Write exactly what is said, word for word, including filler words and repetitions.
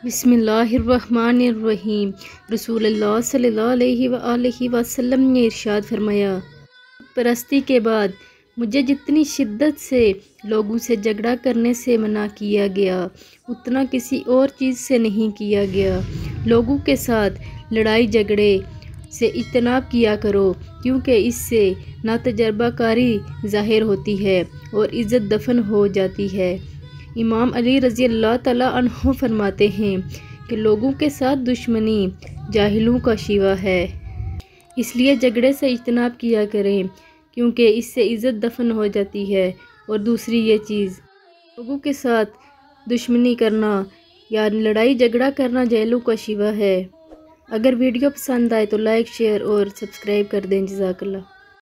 बिस्मिल्लाहिर्रहमानिर्रहीम। रसूलुल्लाह सल्लल्लाहु अलैहि वसल्लम ने इरशाद फरमाया, परस्ती के बाद मुझे जितनी शिद्दत से लोगों से झगड़ा करने से मना किया गया, उतना किसी और चीज़ से नहीं किया गया। लोगों के साथ लड़ाई झगड़े से इज्तनाब किया करो, क्योंकि इससे नातजर्बाकारी ज़ाहिर होती है और इज़्ज़त दफन हो जाती है। इमाम अली रज़ी अल्लाह तआला अन्हु फरमाते हैं कि लोगों के साथ दुश्मनी जाहिलों का शिवा है, इसलिए झगड़े से इज्तनाब किया करें, क्योंकि इससे इज़्ज़त दफन हो जाती है। और दूसरी ये चीज़, लोगों के साथ दुश्मनी करना या लड़ाई झगड़ा करना जाहिलों का शिवा है। अगर वीडियो पसंद आए तो लाइक शेयर और सब्सक्राइब कर दें। जज़ाकल्लाह।